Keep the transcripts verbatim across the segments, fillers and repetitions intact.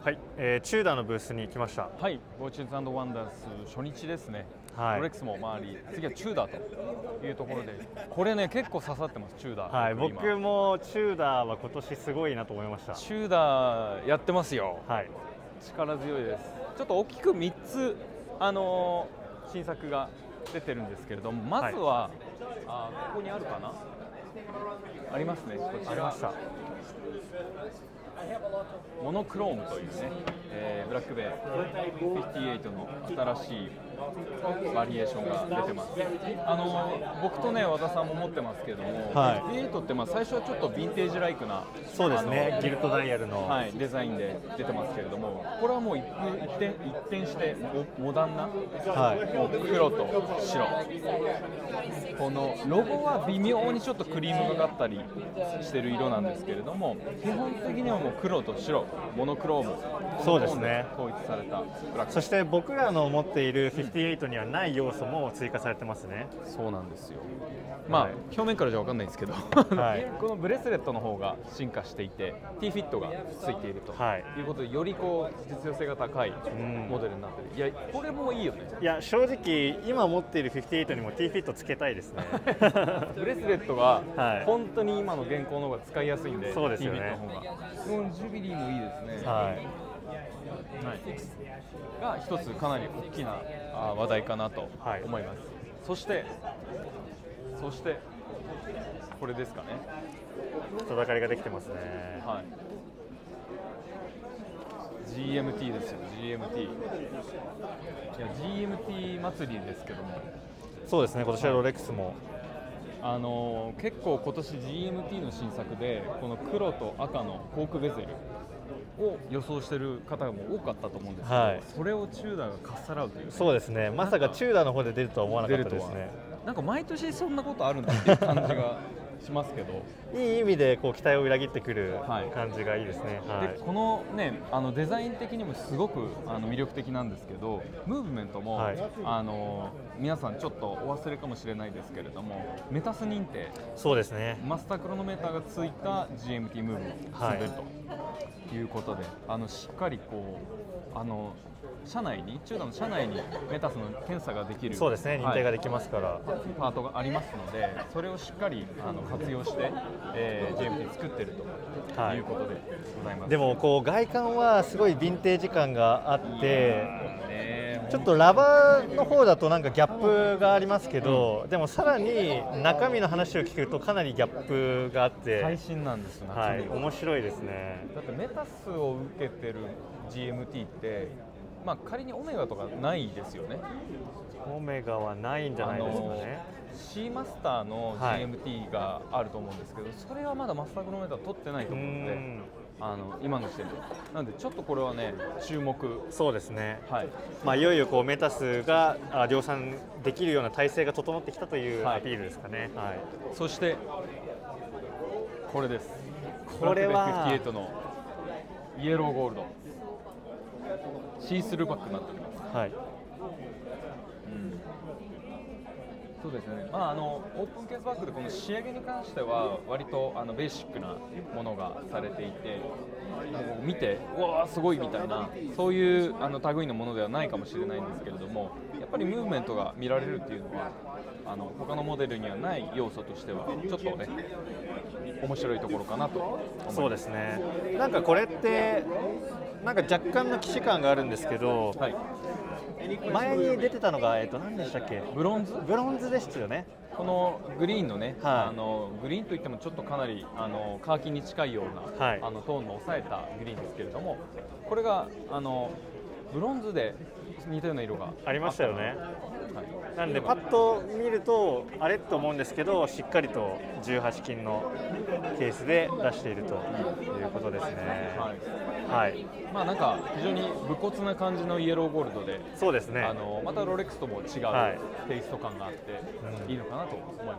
はい、えー、チューダーのブースに来ました。 はい、ゴーチューズ&ワンダース初日ですね。 はい、 ロレックスも回り、次はチューダーというところで、これね結構刺さってますチューダー。 はい、僕もチューダーは今年すごいなと思いました。 チューダーやってますよ。 はい、 力強いです。ちょっと大きくみっつあのー、新作が出てるんですけれども、まずは、はい、あここにあるかな。ありますね。こちら。ありました。モノクロームというね、えー、ブラックベイごじゅうはちの新しいバリエーションが出てます。あの僕とね和田さんも持ってますけれども、はい、ごじゅうはちってまあ最初はちょっとヴィンテージライクな、 そうですね、ギルトダイヤルの、 はい、デザインで出てますけれども、これはもう一転一転してモダンな、はい、もう黒と白、このロゴは微妙にちょっとクリームがかったりしてる色なんですけれども、基本的にはもう黒と白、モノクローム、 そうですね、 統一されたブラック。 そして僕らの持っているごじゅうはちにはない要素も追加されてますね。 そうなんですよ。まあ、はい、表面からじゃ分かんないんですけど、はい、このブレスレットの方が進化していて T フィットがついているということで、よりこう実用性が高いモデルになってる。いやこれもいいよね。 いや正直今持っているごじゅうはちにも T フィットつけたいですね。 ブレスレットが本当に今の現行の方が使いやすいんで、 そうですよね。 T フィットの方が、うん、ジュビリーもいいですね。 はい、 はい、が一つかなり大きな話題かなと思います。はい、そしてそしてこれですかね。 人だかりができてますね。 はい、ジーエムティー ですよ。 ジーエムティー いや ジーエムティー 祭りですけども、 そうですね、今年はロレックスも、はい、 あのー、結構今年 ジーエムティー の新作でこの黒と赤のコークベゼルを予想している方も多かったと思うんですけど、はい、それをチューダーがかっさらうという、ね、 そうですね、まさかチューダーの方で出るとは思わなかったですね。 なんか毎年そんなことあるんだっていう感じがしますけどいい意味でこう期待を裏切ってくる感じがいいですね。 はい、でこのね、あのデザイン的にもすごくあの魅力的なんですけど、ムーブメントも、はい、あの皆さんちょっとお忘れかもしれないですけれども、メタス認定、 そうですね、 マスタークロノメーターがついた ジーエムティー ムーブを進んでいるということで、はい、あのしっかりこうあの社内に、チューダーの社内にメタスの検査ができる、 そうですね、認定ができますから、はい、 パートがありますので、それをしっかりあの活用して、えー、ジーエムティー 作っているということでございます。 でもこう外観はすごいヴィンテージ感があって、ちょっとラバーの方だとなんかギャップがありますけど、うん、でもさらに中身の話を聞くとかなりギャップがあって最新なんですよ。 はい、面白いですね。 だってメタスを受けてる ジーエムティー ってまあ、仮にオメガとかないですよね。 オメガはないんじゃないですかね。 C マスターの ジーエムティー があると思うんですけど、はい、それはまだマスタークロノメーター取ってないと思うので、あの今の時点で、なのでちょっとこれはね注目。 そうですね、 はい、 まあ、いよいよこうメタスが量産できるような体制が整ってきたというアピールですかね。はいはい、 そしてこれです。 これはごじゅうはちのイエローゴールドシースルーバックになっております。はい、うん、そうですね、まあ、あのオープンケースバッグでこの仕上げに関しては割とあのベーシックなものがされていて、見てうわーすごいみたいな、そういうあの類のものではないかもしれないんですけれども、やっぱりムーブメントが見られるっていうのはあの他のモデルにはない要素としてはちょっとね面白いところかなと思います。 そうですね、なんかこれってなんか若干の既視感があるんですけど、はい、前に出てたのが、えー、と何でしたっけ、 ブロンズブロンズでしたよね。 このグリーンのね、はい、あのグリーンといってもちょっとかなりあのカーキに近いような、はい、あのトーンの抑えたグリーンですけれども、これがあのブロンズで似たような色がありましたよね。はい、なんでパッと見るとあれと思うんですけど、しっかりとじゅうはち金のケースで出しているということですね。はい、はい、まあなんか非常に武骨な感じのイエローゴールドで、そうですね、あのまたロレックスとも違うテイスト感があっていいのかなと思います。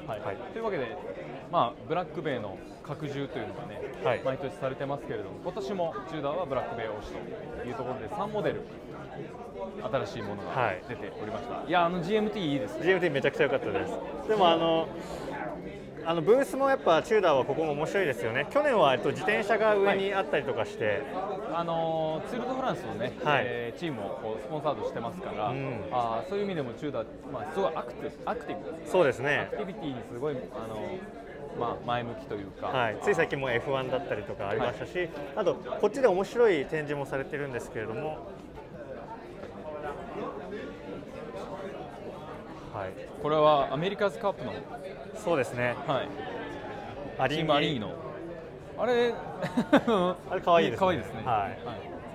はいはい、というわけで、まあ、ブラックベイの拡充というのがね、はい、毎年されてますけれども、今年もチューダーはブラックベイ推しというところでさんモデル新しいものが出ておりました。はい、いやあの ジーエムティー いいですね。 ジーエムティー めちゃくちゃ良かったです。でもあのあのブースもやっぱチューダーはここも面白いですよね。去年はえっと自転車が上にあったりとかして、 はい、あのツール・ド・フランスのね、はい、えー、チームをこうスポンサードしてますから、うん、あそういう意味でもチューダー、まあ、すごいアクティブ、アクティブですね。 そうですね。 アクティビティにすごいあのまあ、前向きというか、 はい、つい最近も エフワン だったりとかありましたし、はい、あとこっちで面白い展示もされてるんですけれども、 はい、これはアメリカズカップの、 そうですね、 はい、 アリンギチームアリーノ、あれあれ可愛いですね。 可愛いですね。はい、はい、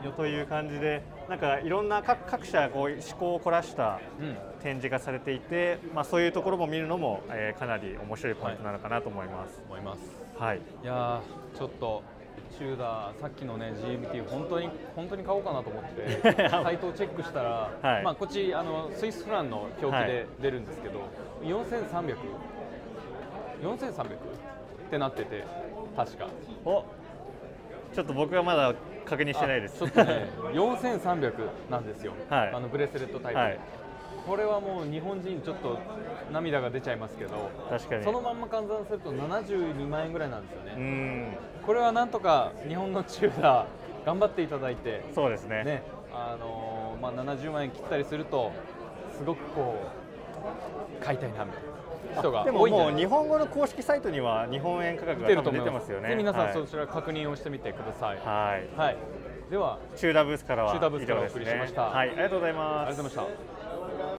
という感じで、なんかいろんな各各社こう思考を凝らした展示がされていて、うん、まあそういうところも見るのも、えー、かなり面白いポイントなのかなと思います。 はい、思います。 はい。 いやーちょっとチューダーさっきのね ジーエムティー 本当に本当に買おうかなと思ってサイトをチェックしたら、はい、まあこっちあのスイスフランの表記で出るんですけど、はい、よんせんさんびゃく よんせんさんびゃくってなってて確か。 お、ちょっと僕はまだ確認してないです。 ちょっとねよんせんさんびゃくなんですよ。はい、あのブレスレットタイプで。はい、これはもう日本人ちょっと涙が出ちゃいますけど、 確かにそのまんま換算するとななじゅうにまんえんぐらいなんですよね。うん、これはなんとか日本のチューダー頑張っていただいて、 そうですね。 ね、あのー、まあななじゅうまんえん切ったりするとすごくこう買いたいなみたいな。人が多いんじゃないですか。でももう日本語の公式サイトには日本円価格が多分出てますよね。 で皆さんそちら確認をしてみてください。 はい。 はい。ではチューダーブースからはチューダーブースからお送りしました。 はい、ありがとうございます。 ありがとうございました。